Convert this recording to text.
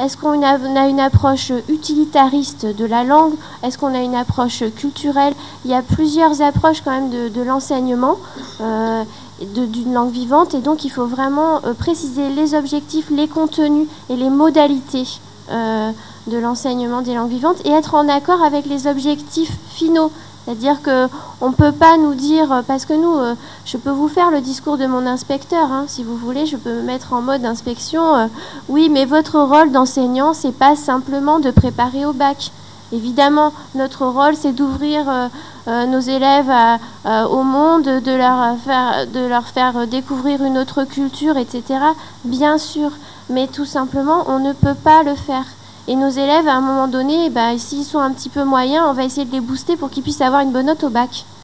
Est-ce qu'on a une approche utilitariste de la langue? Est-ce qu'on a une approche culturelle? Il y a plusieurs approches quand même de l'enseignement d'une langue vivante, et donc il faut vraiment préciser les objectifs, les contenus et les modalités de l'enseignement des langues vivantes, et être en accord avec les objectifs finaux. C'est-à-dire qu'on ne peut pas nous dire, parce que nous, je peux vous faire le discours de mon inspecteur, hein, si vous voulez, je peux me mettre en mode inspection. Oui, mais votre rôle d'enseignant, c'est pas simplement de préparer au bac. Évidemment, notre rôle, c'est d'ouvrir nos élèves au monde, de leur faire découvrir une autre culture, etc. Bien sûr, mais tout simplement, on ne peut pas le faire. Et nos élèves, à un moment donné, s'ils sont un petit peu moyens, on va essayer de les booster pour qu'ils puissent avoir une bonne note au bac.